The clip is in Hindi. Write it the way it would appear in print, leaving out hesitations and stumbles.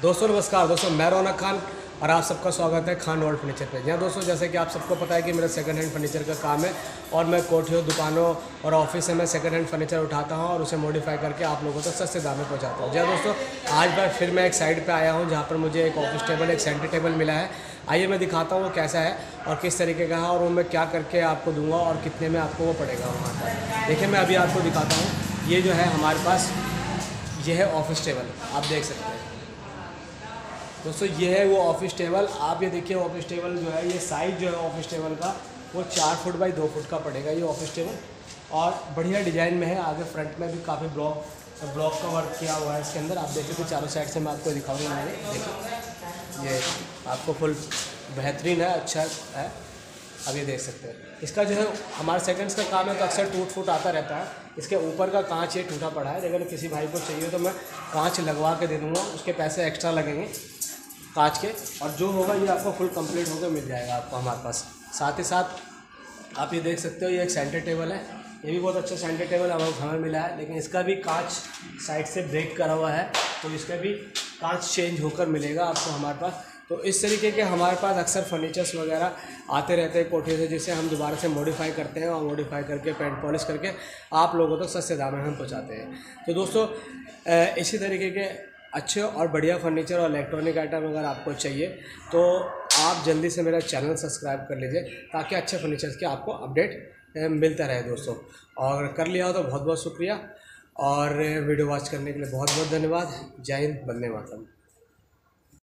दोस्तों नमस्कार दोस्तों, मैं रौनक खान और आप सबका स्वागत है खान वर्ल्ड फर्नीचर पे। यहाँ दोस्तों जैसे कि आप सबको पता है कि मेरा सेकंड हैंड फर्नीचर का काम है और मैं कोठियों, दुकानों और ऑफिस से मैं सेकंड हैंड फर्नीचर उठाता हूँ और उसे मॉडिफाई करके आप लोगों तक सस्ते दाम में पहुँचाता हूँ। जी दोस्तों, आज बार फिर मैं एक साइड पर आया हूँ जहाँ पर मुझे एक ऑफिस टेबल, एक सेंटर टेबल मिला है। आइए मैं दिखाता हूँ वो कैसा है और किस तरीके का है और वो मैं क्या करके आपको दूंगा और कितने में आपको वो पड़ेगा वहाँ पर। देखिए मैं अभी आपको दिखाता हूँ। ये जो है हमारे पास ये है ऑफिस टेबल, आप देख सकते हैं दोस्तों। ये है वो ऑफिस टेबल। आप ये देखिए ऑफिस टेबल जो है, ये साइज़ जो है ऑफिस टेबल का वो 4 फुट बाई 2 फुट का पड़ेगा ये ऑफिस टेबल। और बढ़िया डिज़ाइन में है, आगे फ्रंट में भी काफ़ी ब्लॉक का वर्क किया हुआ है इसके अंदर। आप देखिए तो चारों साइड से मैं आपको दिखाऊंगा। मैंने देखिए ये आपको फुल बेहतरीन है, अच्छा है। अब ये देख सकते हैं इसका जो है हमारे सेकंड्स का काम है तो अक्सर टूट फूट आता रहता है। इसके ऊपर का कांच ये टूटा पड़ा है, अगर किसी भाई को चाहिए तो मैं कांच लगवा के दे दूँगा, उसके पैसे एक्स्ट्रा लगेंगे कांच के। और जो होगा ये आपको फुल कंप्लीट होकर मिल जाएगा आपको हमारे पास। साथ ही साथ आप ये देख सकते हो ये एक सेंटर टेबल है। ये भी बहुत अच्छा सेंटर टेबल हमें मिला है, लेकिन इसका भी कांच साइड से ब्रेक करा हुआ है तो इसका भी कांच चेंज होकर मिलेगा आपको हमारे पास। तो इस तरीके के हमारे पास अक्सर फर्नीचर्स वगैरह आते रहते हैं कोठे से, जिसे हम दोबारा से मॉडिफाई करते हैं और मॉडिफाई करके पेंट पॉलिश करके आप लोगों तक सस्ते दाम में हम पहुंचाते हैं। तो दोस्तों इसी तरीके के अच्छे और बढ़िया फर्नीचर और इलेक्ट्रॉनिक आइटम अगर आपको चाहिए तो आप जल्दी से मेरा चैनल सब्सक्राइब कर लीजिए ताकि अच्छे फर्नीचर के आपको अपडेट मिलता रहे दोस्तों। और कर लिया हो तो बहुत बहुत शुक्रिया और वीडियो वॉच करने के लिए बहुत बहुत धन्यवाद। जय हिंद, वंदे मातरम।